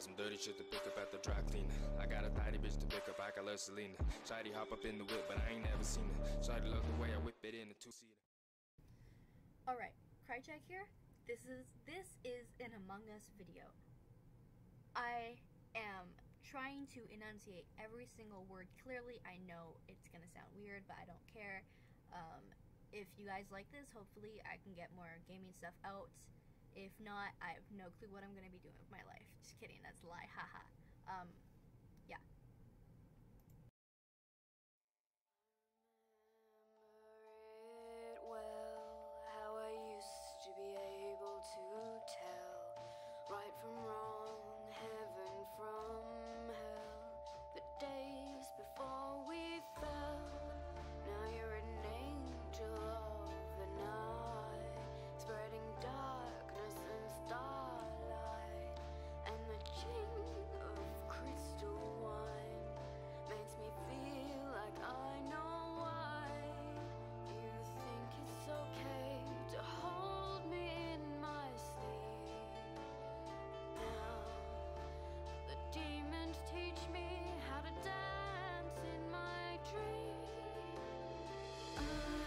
some dirty shit to pick up at the dry cleaner. I got a tidy bitch to pick up, I got love Selena. Shawty hop up in the whip, but I ain't never seen her. Shawty love the way I whip it in a two-seater. Alright, Crycheck here. This is an Among Us video. I am trying to enunciate every single word clearly. I know it's gonna sound weird, but I don't care. If you guys like this, hopefully I can get more gaming stuff out. If not, I have no clue what I'm gonna be doing with my life. Just kidding, that's a lie, haha. Yeah. Remember it well, how I used to be able to tell right from wrong, heaven from hell, the days before we fell. Now you're an angel of the night, spreading darkness and starlight, and the ching of crystal wine makes me feel like I know why. You think it's okay to hold me in my sleep. Now the demons teach me how to dance in my dream. I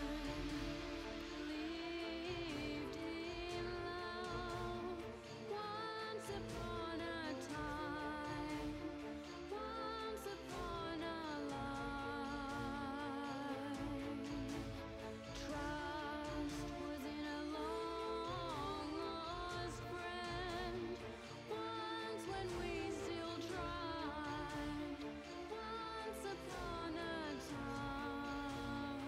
believed in love once upon a time, once upon a life. Trust was in a long lost friend, once when we still tried, once upon a time.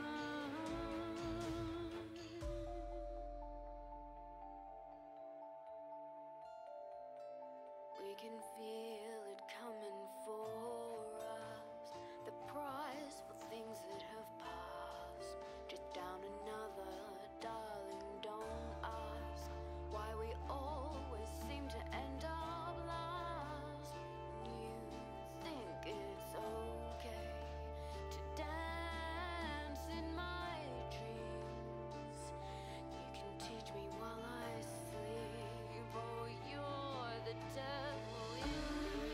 We can feel it coming for us, the price for things that have passed. Just down another, darling, don't ask why we always seem to end up last. You think it's okay to dance in my dreams. You can teach me while I sleep. Oh, you're the devil in me.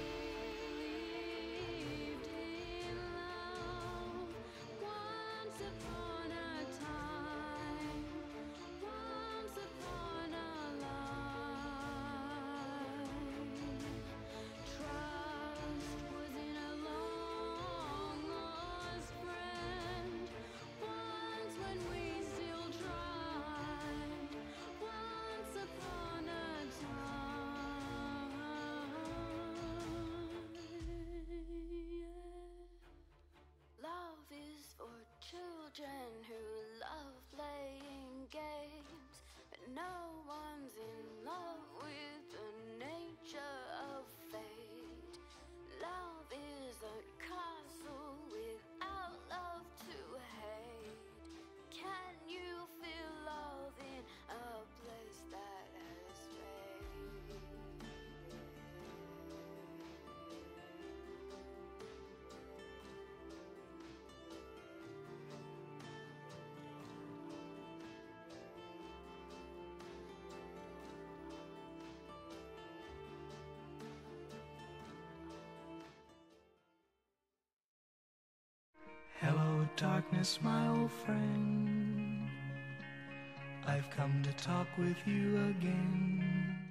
Believed in love once upon a time, once upon a life. Trust was in a long lost friend, once when we still tried, once upon a time. Love is for children who love playing games, but no one's in love with the nature of fate. Love is a castle without love to hate. Can you feel love in a place that has faded? Hello, darkness, my old friend. I've come to talk with you again.